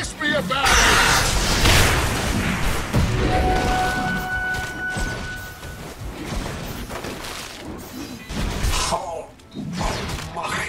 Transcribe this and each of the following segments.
Ask me about it! Oh, my.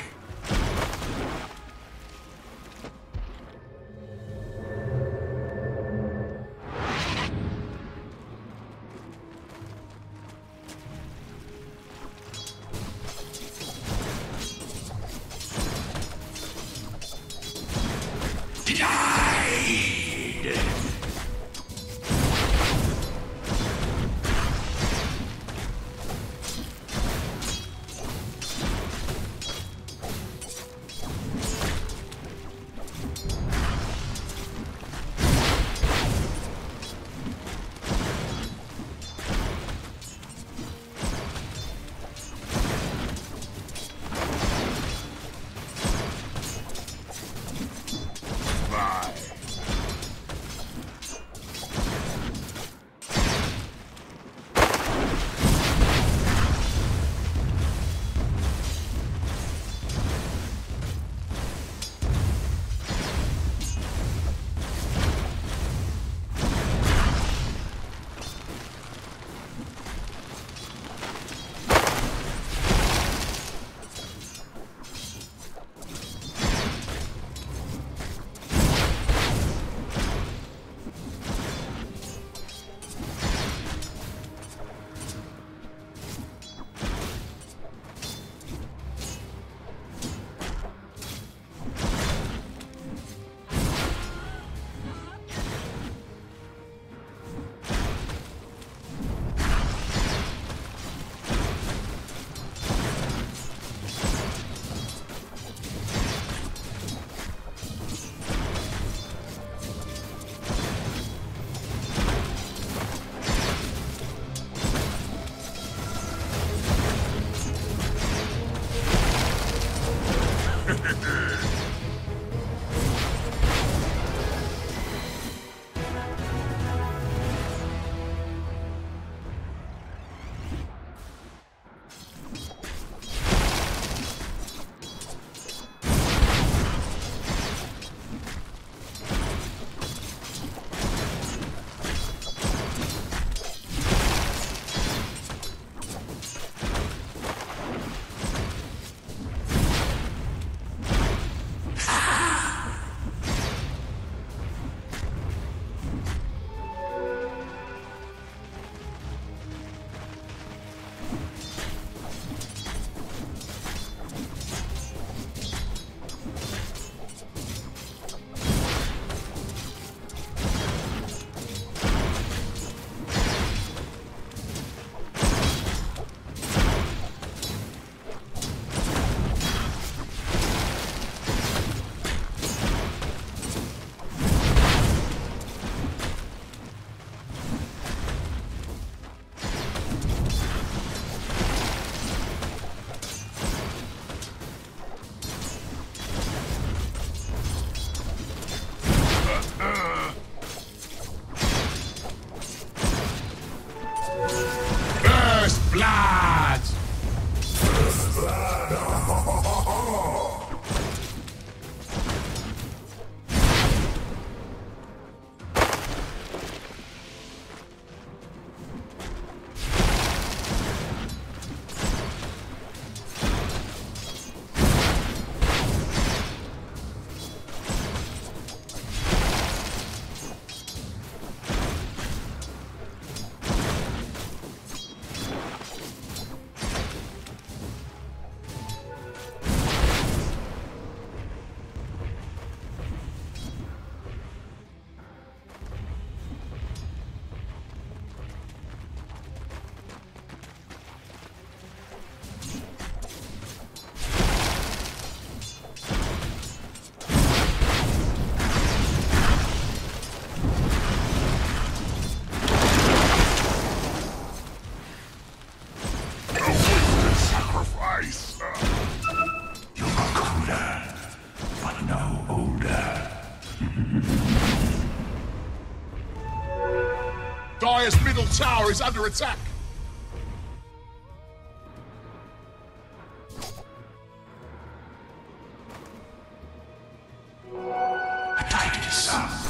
Dire's middle tower is under attack. A Titan face.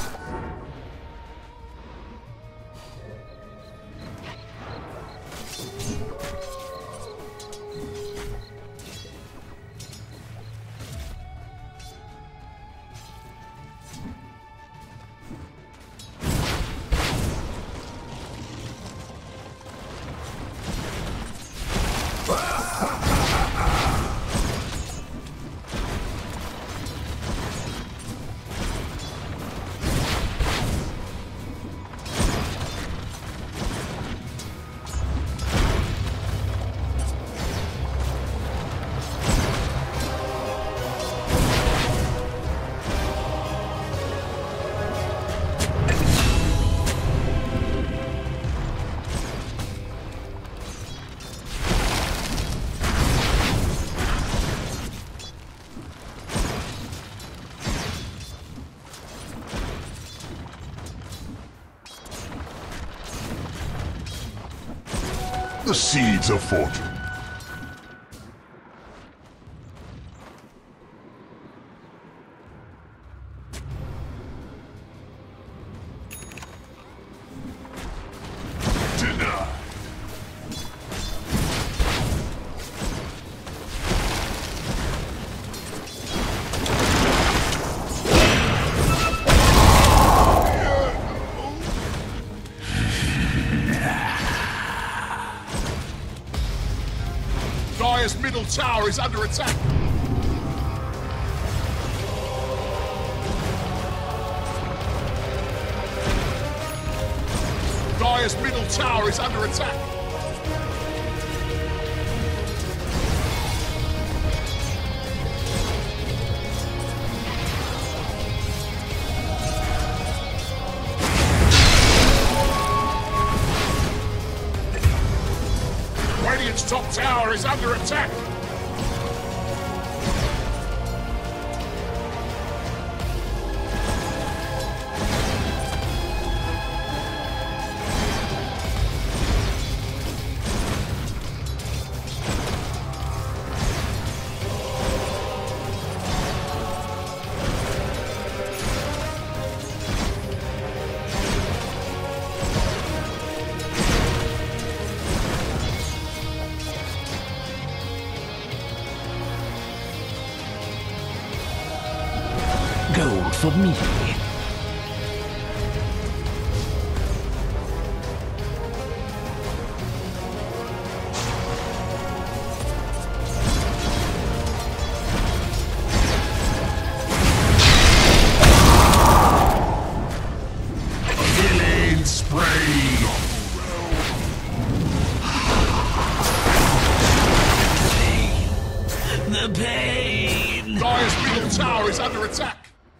The seeds of fortune. Denied. Dire's middle tower is under attack. Dire's middle tower is under attack. Radiant's top tower is under attack. Gold for me. Killing spree. The pain! Dire's middle tower is under attack.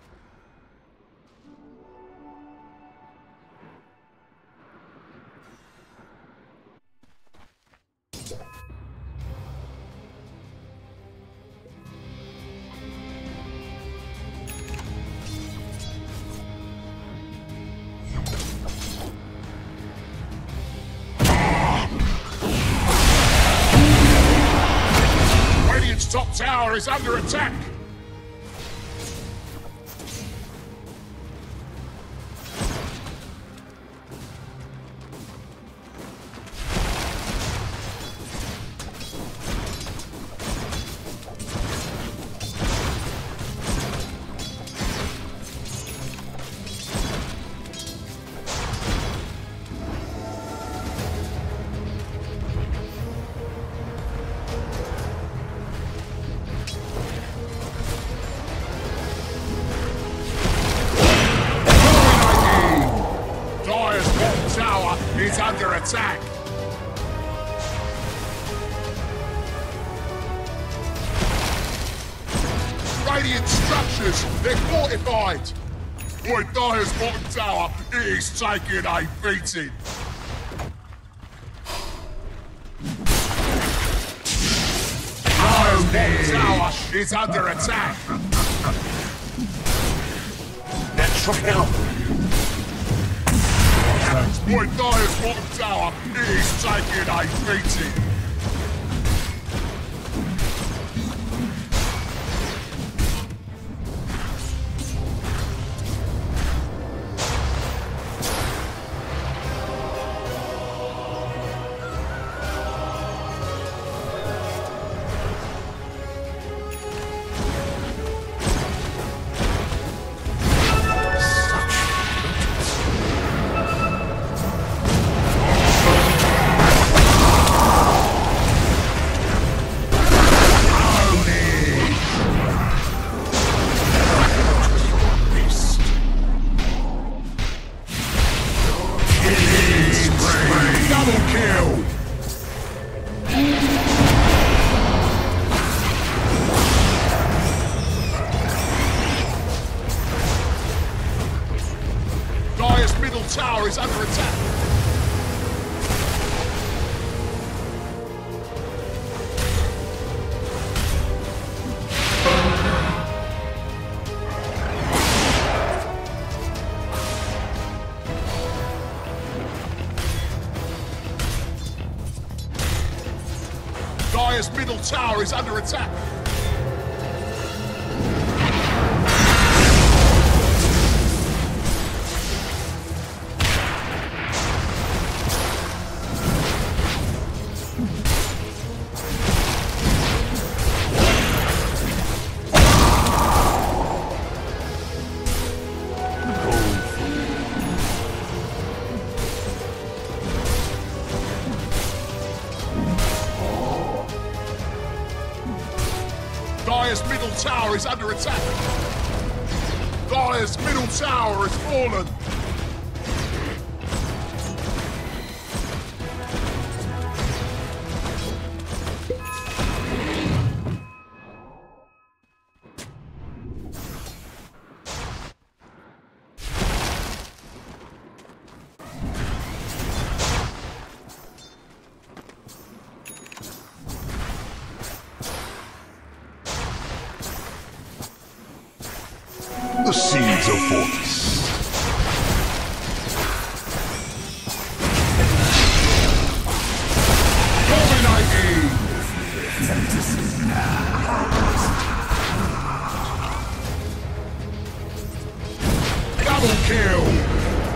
Radiant's top tower is under attack. Is under attack. Radiant structures, they're fortified. Boy, Dire's bottom tower is taking a beating. Dire's bottom tower is under attack. Natural help. Boy, Dire's bottom tower is taking a beating. tower is under attack. Dire's middle tower is under attack. Dire's middle tower is under attack. Dire's middle tower has fallen. The seeds of force. Dominating! Double kill!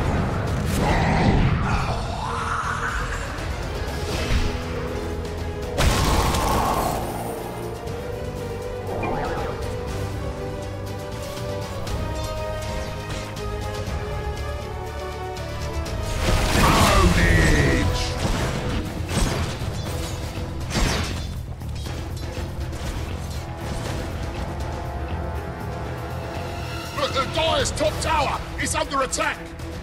The Dire's top tower is under attack!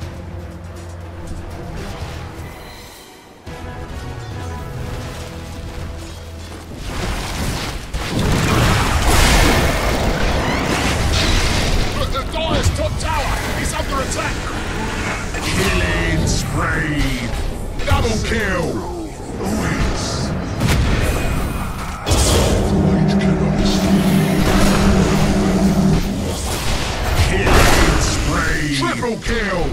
The Dire's top tower is under attack! Killing spree! Double kill! Triple kill!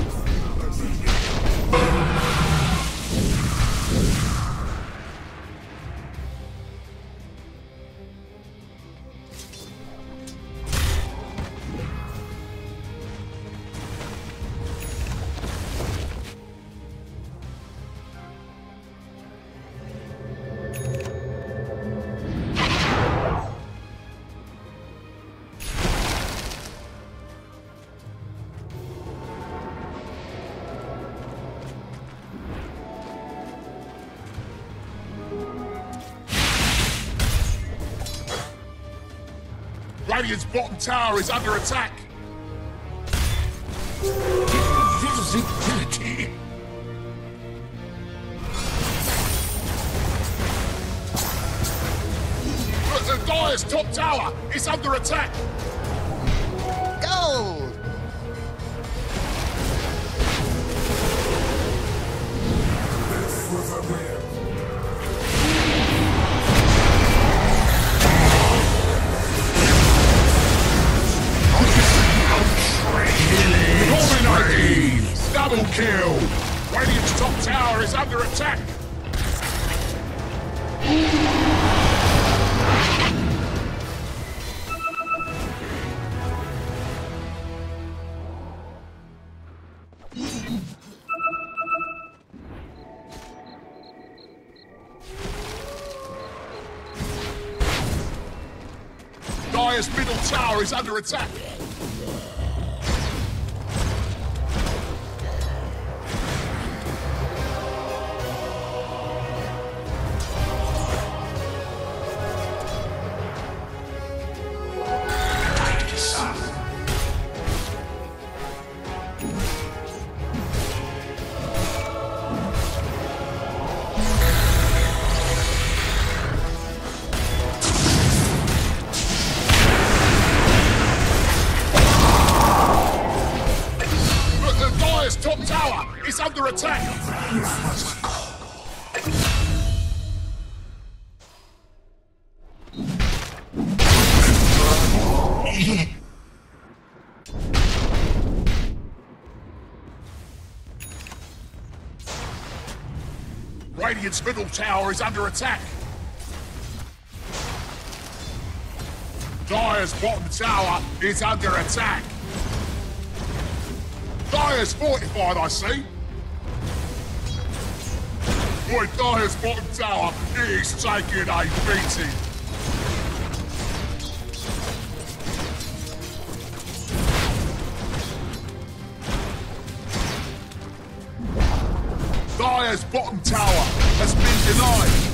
Radiant's bottom tower is under attack. Visibility. The Dire's top tower is under attack. Gold! Double kill! Radiant's top tower is under attack! Dire's middle tower is under attack! It's under attack! Radiant's middle tower is under attack. Dire's bottom tower is under attack. Dire's fortified, I see. Boy, Dire's bottom tower is taking a beating. Dire's bottom tower has been denied.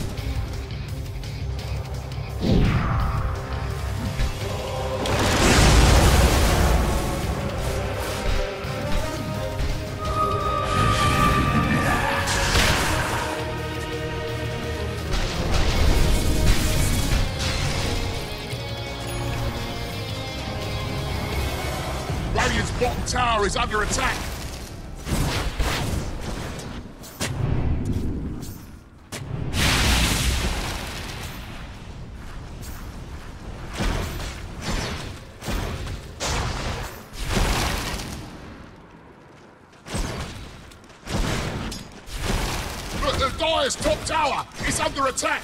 Radiant's bottom tower is under attack. Dire's top tower is under attack.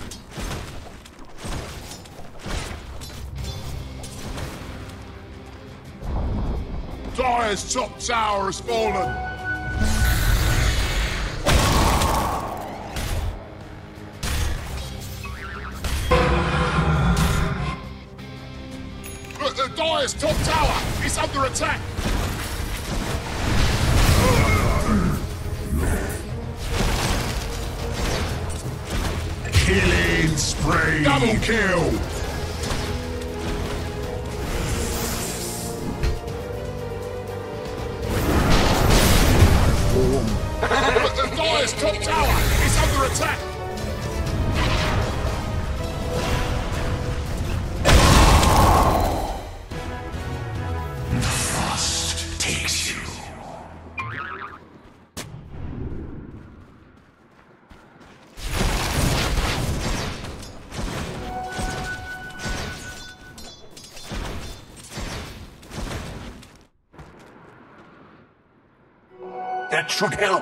Dire's top tower has fallen. Dire's top tower is under attack. Killing spree! Double kill! The Dire's top tower is under attack! The frost takes you. That should help.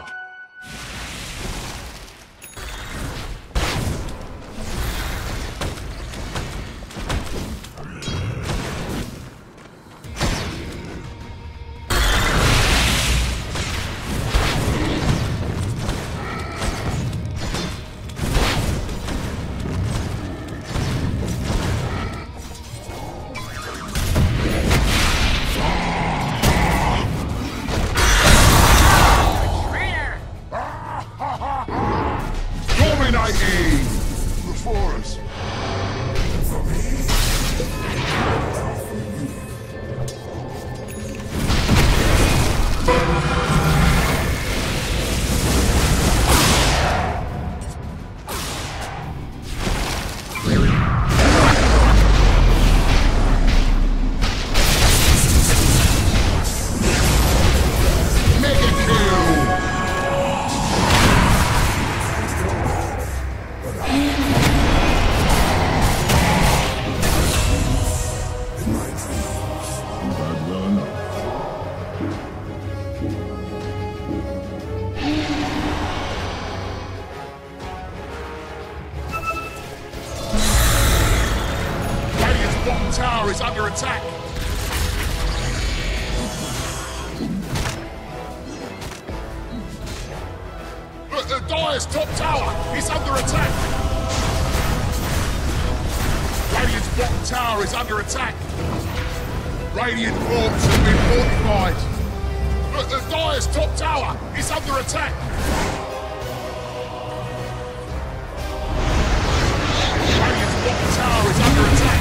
Tower is under attack. The Dire's top tower is under attack. Radiant's bottom tower is under attack. Radiant forts have been fortified. The Dire's top tower is under attack. Radiant's bottom tower is under attack.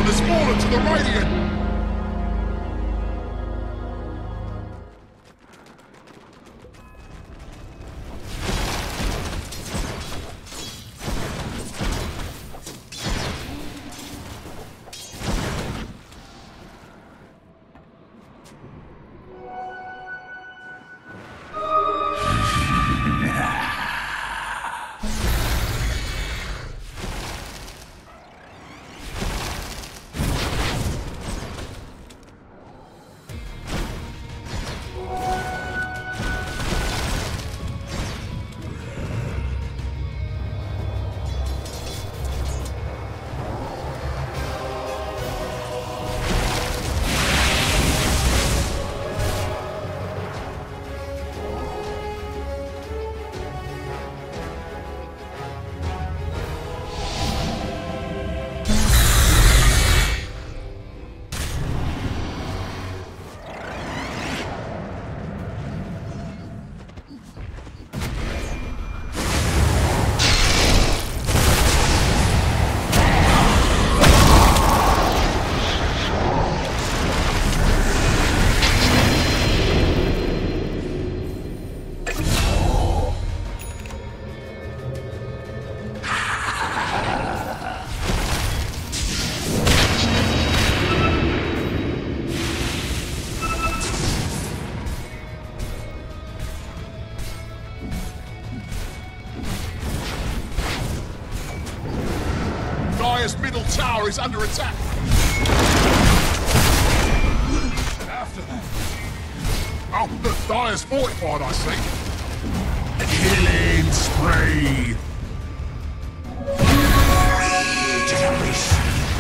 has fallen to the Radiant. Dire's middle tower is under attack. After that. Oh, look, Dire's fortified, I see. Killing spree. Regeneration.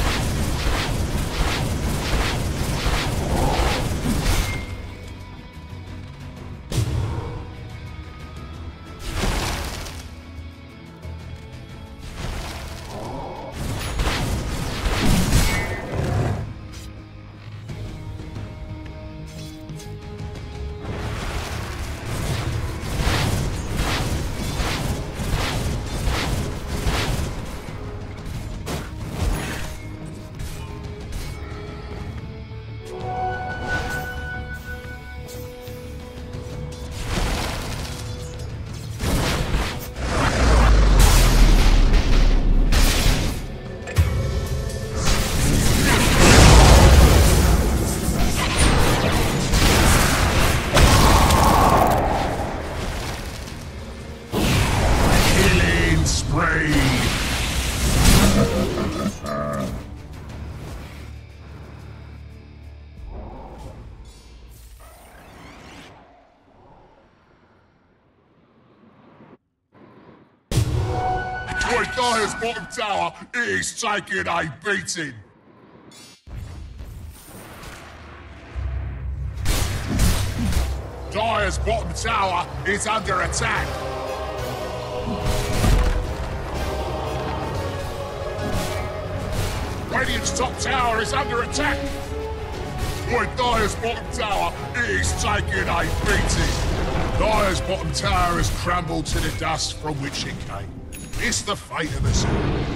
Dire's bottom tower is taking a beating. Dire's bottom tower is under attack. Radiant's top tower is under attack. Boy, Dire's bottom tower is taking a beating. Dire's bottom tower has crumbled to the dust from which it came. It's the fate of us all.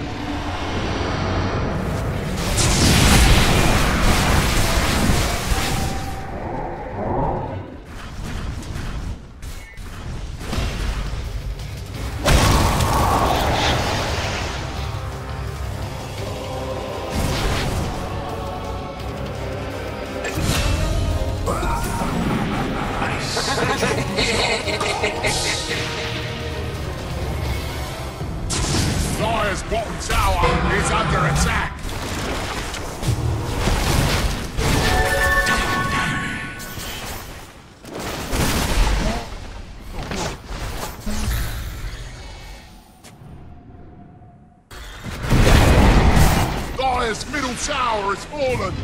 Dire's bottom tower is under attack. Dire's middle tower has fallen.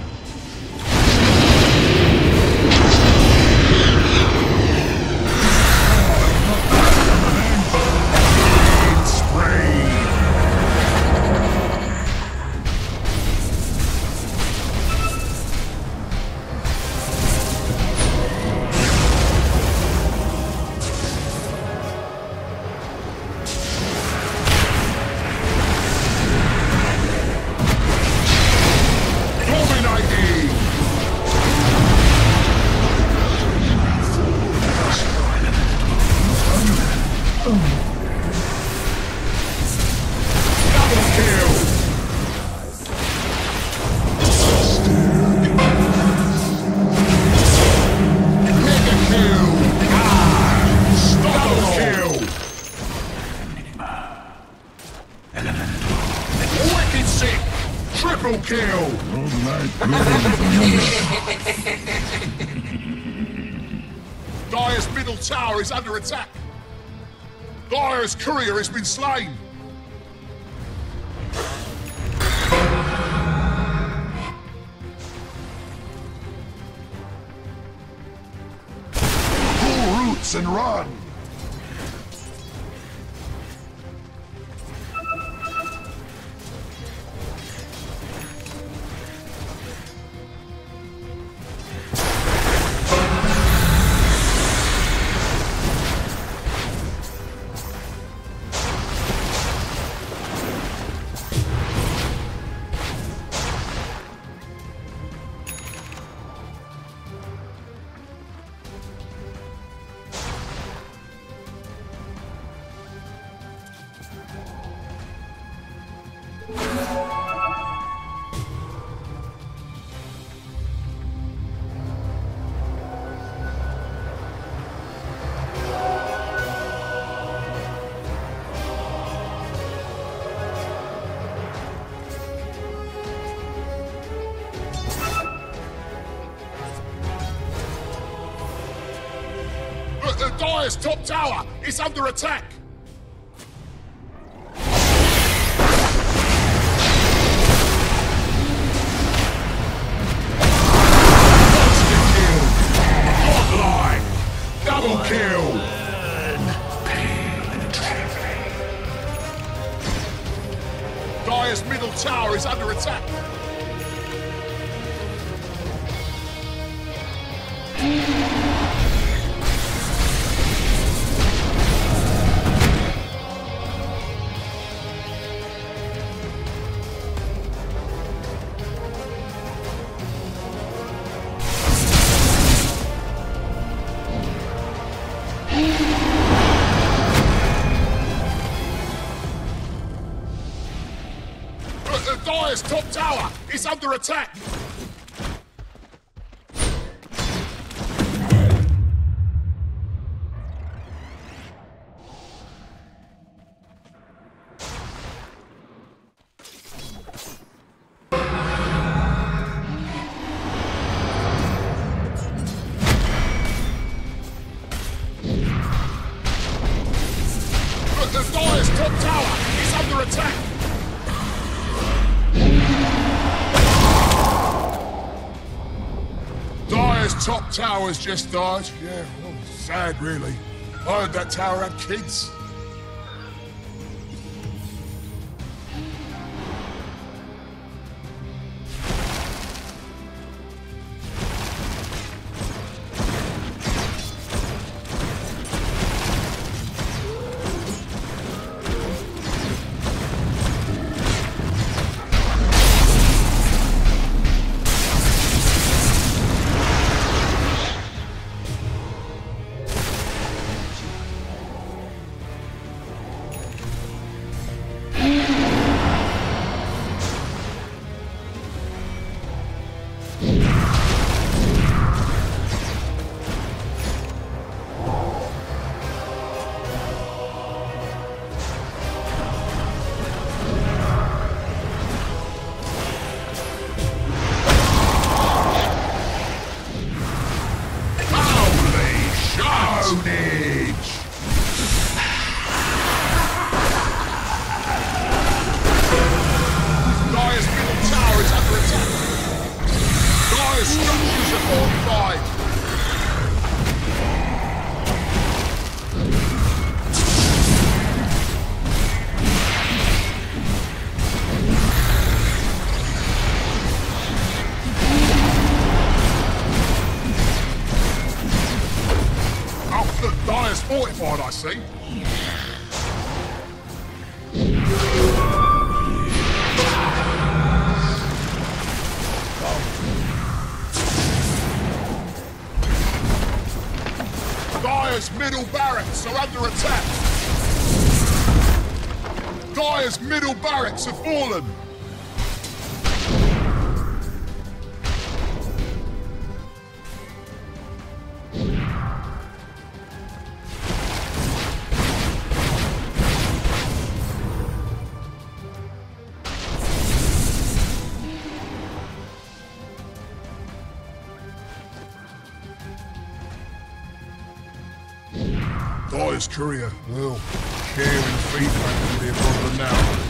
Triple kill! Dire's middle tower is under attack. Dire's courier has been slain. Pull roots and run! Dire's top tower is under attack. Godlike! Double kill. Dire's middle tower is under attack. Dire's top tower is under attack. Dire's top tower is under attack. Dire's top tower's just died. Yeah, well, sad really. I heard that tower had kids. Dire's fortified, I see. Dire's middle barracks are under attack. Dire's middle barracks have fallen. Dyer's courier. Well, sharing feedback will be a problem now.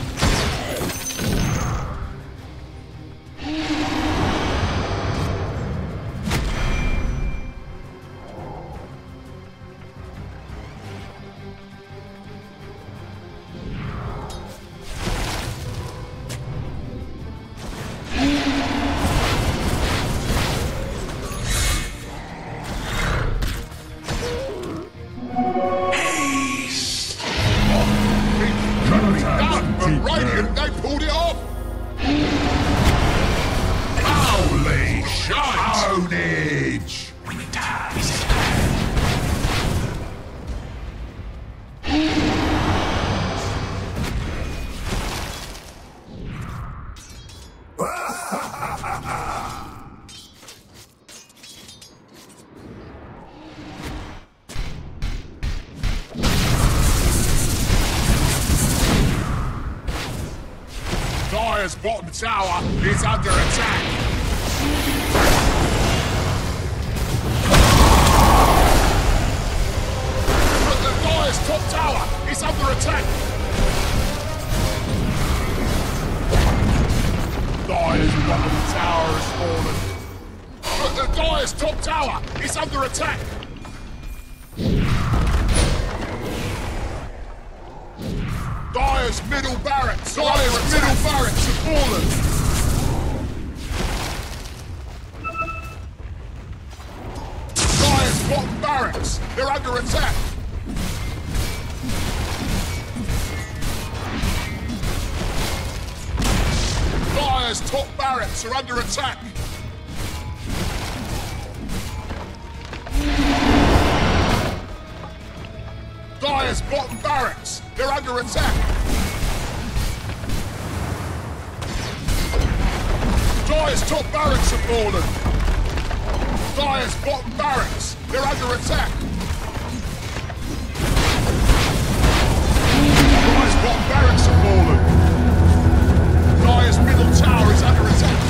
Dyer's bottom tower is under attack. The Dyer's top tower is under attack. Dyer's bottom tower has fallen. The Dyer's top tower is under attack. Dyer's middle barracks! Dyer's middle barracks have fallen! Dyer's bottom barracks! They're under attack! Dyer's top barracks are under attack! Dyer's bottom barracks! They're under attack! Dyer's top barracks have fallen! Dyer's bottom barracks! They're under attack! Dyer's bottom barracks have fallen! Dyer's middle tower is under attack!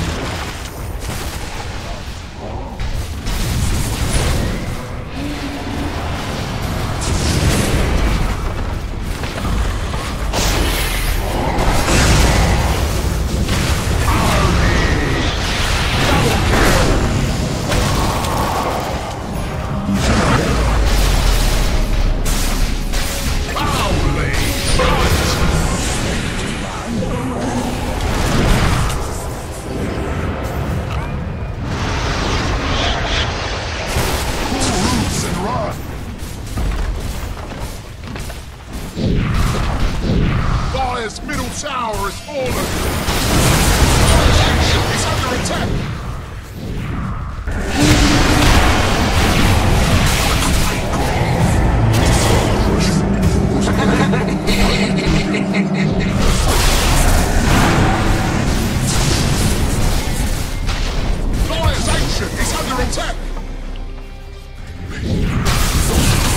Dyer's middle tower has fallen! It's under attack! Dyer's ancient is under attack!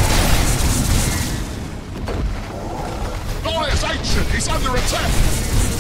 Dyer's ancient is under attack!